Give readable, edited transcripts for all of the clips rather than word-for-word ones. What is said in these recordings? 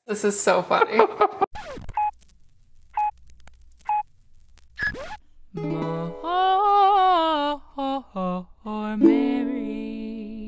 This is so funny. More Mary.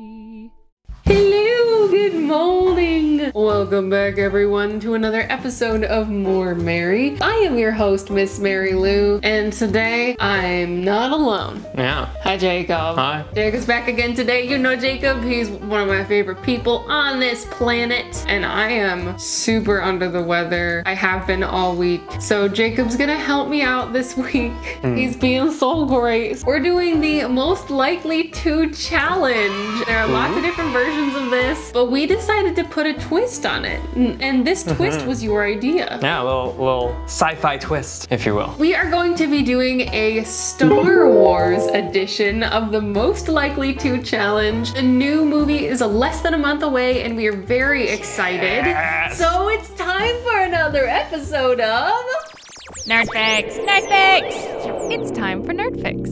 Hello, good morning. Welcome back everyone to another episode of More Mary. I am your host, Miss Mary Lou, and today I'm not alone. Yeah. Hi Jacob. Hi. Jacob's back again today. You know Jacob, he's one of my favorite people on this planet, and I am super under the weather. I have been all week. So Jacob's gonna help me out this week. He's being so great. We're doing the most likely to challenge. There are lots of different versions of this, but we decided to put a twist on it. And this twist was your idea. Yeah, a little sci-fi twist, if you will. We are going to be doing a Star Wars edition of the most likely to challenge. The new movie is less than a month away and we are very excited. Yes. So it's time for another episode of Nerd Fix! Nerd Fix! It's time for Nerd Fix.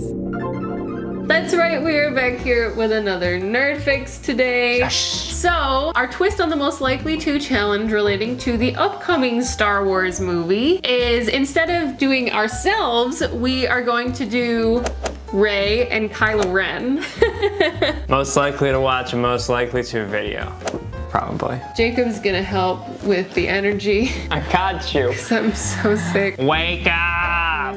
That's right, we are back here with another Nerd Fix today. Yes. So, our twist on the most likely to challenge relating to the upcoming Star Wars movie is instead of doing ourselves, we are going to do Rey and Kylo Ren. Most likely to watch and most likely to video. Probably. Jacob's gonna help with the energy. I got you. 'Cause I'm so sick. Wake up!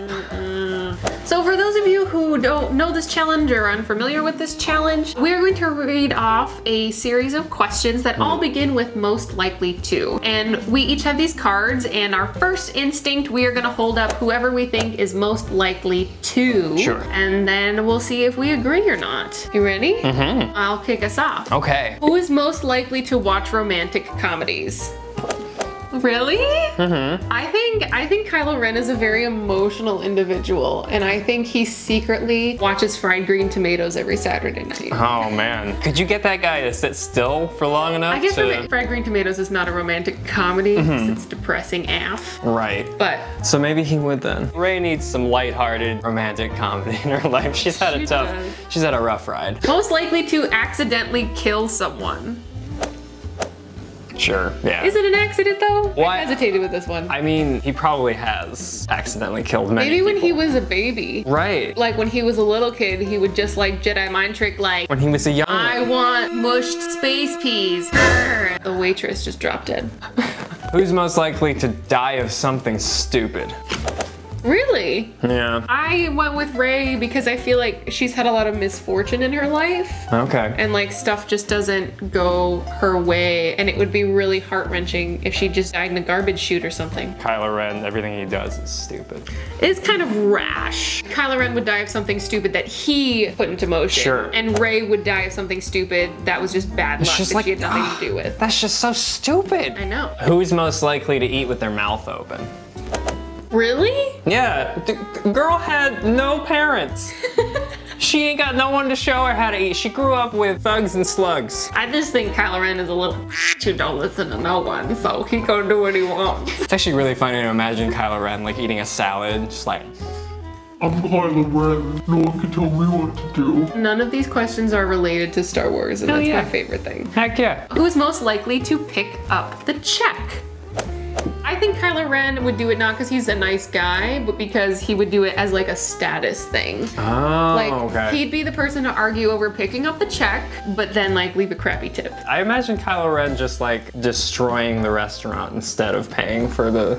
So for those of you who don't know this challenge or are unfamiliar with this challenge, we're going to read off a series of questions that all begin with most likely to. And we each have these cards, and our first instinct, we are gonna hold up whoever we think is most likely to. Sure. And then we'll see if we agree or not. You ready? Mm-hmm. I'll kick us off. Okay. Who is most likely to watch romantic comedies? Really? Mm-hmm. I think Kylo Ren is a very emotional individual, and I think he secretly watches Fried Green Tomatoes every Saturday night. Oh man. Could you get that guy to sit still for long enough I guess to... Fried Green Tomatoes is not a romantic comedy, 'cause it's depressing AF. Right. But So maybe he would then. Rey needs some lighthearted romantic comedy in her life. She's had She a does. she's had a rough ride. most likely to accidentally kill someone. Sure, yeah. Is it an accident though? Why- I hesitated with this one. I mean, he probably has accidentally killed many Maybe when he people. was a baby. Right. Like when he was a little kid, he would just like Jedi mind trick like, When he was a young I want mushed space peas. Grr. The waitress just dropped dead. Who's most likely to die of something stupid? Really? Yeah. I went with Rey because I feel like she's had a lot of misfortune in her life Okay. and like stuff just doesn't go her way, and it would be really heart-wrenching if she just died in a garbage chute or something. Kylo Ren, everything he does is stupid. It's kind of rash. Kylo Ren would die of something stupid that he put into motion. Sure. And Rey would die of something stupid that was just bad luck just that like- she had nothing to do with. That's just so stupid. I know. Who's most likely to eat with their mouth open? Really? Yeah, girl had no parents. She ain't got no one to show her how to eat. She grew up with thugs and slugs. I just think Kylo Ren is a little who don't listen to no one, so he gonna do what he wants. It's actually really funny to imagine Kylo Ren like eating a salad, just like, I'm Kylo Ren. No one can tell me what to do. None of these questions are related to Star Wars, and Oh, that's yeah. my favorite thing. heck yeah. Who's most likely to pick up the check? I think Kylo Ren would do it not because he's a nice guy, but because he would do it as like a status thing. Oh, Like, okay. he'd be the person to argue over picking up the check, but then like leave a crappy tip. I imagine Kylo Ren just like destroying the restaurant instead of paying for the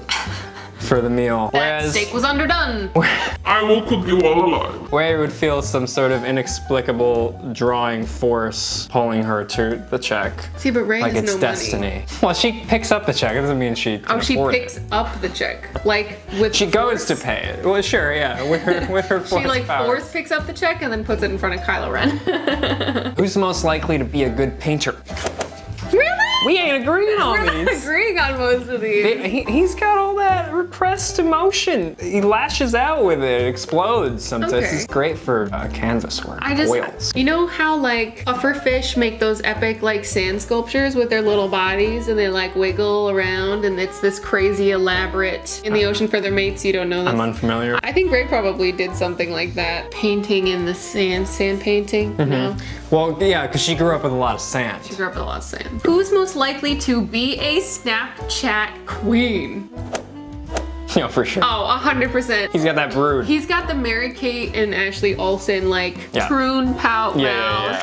meal. That steak was underdone. I will cook you all alive. Ray would feel some sort of inexplicable drawing force pulling her to the check. See, but Rey Like has it's no destiny. money. Well, she picks up the check. It doesn't mean she can Oh, she afford picks it. up the check. Like with She the goes to force. pay it. Well, sure, yeah, with her force She like powers. force picks up the check and then puts it in front of Kylo Ren. Who's most likely to be a good painter? Really? We ain't agreeing on We're not these. agreeing on most of these. He's got all that repressed emotion. He lashes out with it, it explodes sometimes. Okay. It's great for canvas work. I just, oils. you know how like pufferfish make those epic like sand sculptures with their little bodies and they like wiggle around and it's this crazy elaborate in the ocean for their mates. You don't know this. I'm unfamiliar. I think Ray probably did something like that. Painting in the sand painting, you know? Well, yeah, because she grew up with a lot of sand. She grew up with a lot of sand. Who's most likely to be a snack Snapchat queen. Yeah, for sure. Oh, 100%. He's got that brood. He's got the Mary-Kate and Ashley Olsen, like, Yeah. troon pout Yeah.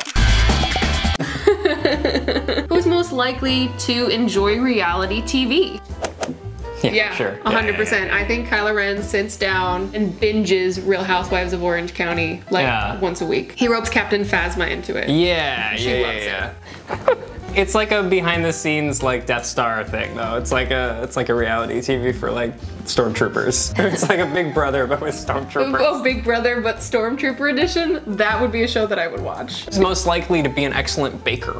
mouth. Who's most likely to enjoy reality TV? Yeah, for sure. 100%. I think Kylo Ren sits down and binges Real Housewives of Orange County like once a week. He ropes Captain Phasma into it. Yeah, She yeah, loves yeah. It's like a behind the scenes like Death Star thing though. It's like a reality TV for like stormtroopers. It's like a Big Brother but with stormtroopers. Oh, Big Brother but Stormtrooper edition? That would be a show that I would watch. He's most likely to be an excellent baker.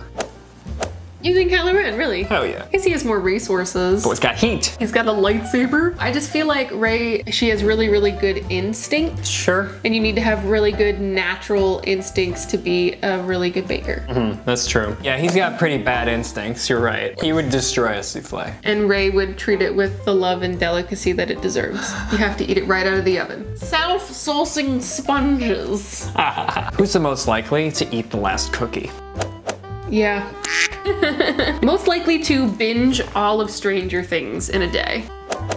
You think Kylo Ren, really? Oh yeah. I guess he has more resources. Boy's got heat. He's got a lightsaber. I just feel like Rey, she has really, really good instinct. Sure. And you need to have really good natural instincts to be a really good baker. That's true. Yeah, he's got pretty bad instincts, you're right. He would destroy a souffle. And Rey would treat it with the love and delicacy that it deserves. You have to eat it right out of the oven. Self-saucing sponges. Who's the most likely to eat the last cookie? Yeah. Most likely to binge all of Stranger Things in a day.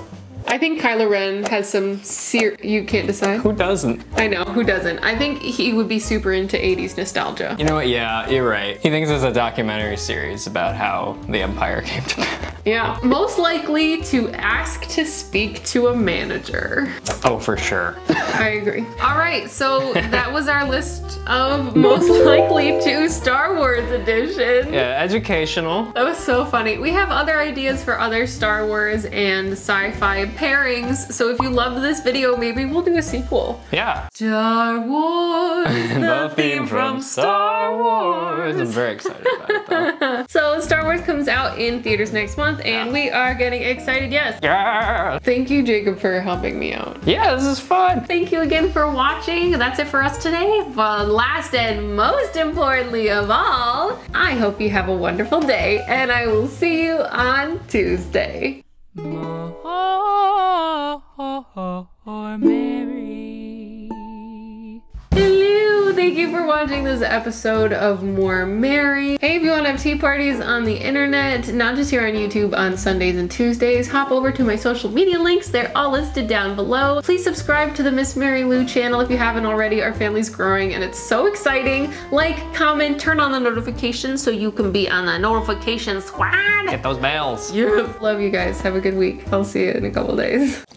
I think Kylo Ren has some you can't decide? Who doesn't? I know, who doesn't? I think he would be super into 80s nostalgia. You know what, yeah, you're right. He thinks there's a documentary series about how the Empire came to pass. Yeah. Most likely to ask to speak to a manager. Oh, for sure. I agree. All right, so that was our list of most likely to Star Wars edition. Yeah, educational. That was so funny. We have other ideas for other Star Wars and sci-fi pairings, so if you loved this video, maybe we'll do a sequel. Yeah. Star Wars, The theme from Star Wars. I'm very excited about it though. So Star Wars comes out in theaters next month, and we are getting excited, yes. Yeah. Thank you, Jacob, for helping me out. Yeah, this is fun. Thank you again for watching. That's it for us today. But last and most importantly of all, I hope you have a wonderful day, and I will see you on Tuesday. Mary. Hello, thank you for watching this episode of More Mary. Hey, if you want to have tea parties on the internet, not just here on YouTube on Sundays and Tuesdays, hop over to my social media links. They're all listed down below. Please subscribe to the Miss Mary Lou channel if you haven't already. Our family's growing and it's so exciting. Like, comment, turn on the notifications so you can be on the notification squad. Get those bells. Love you guys. Have a good week. I'll see you in a couple days.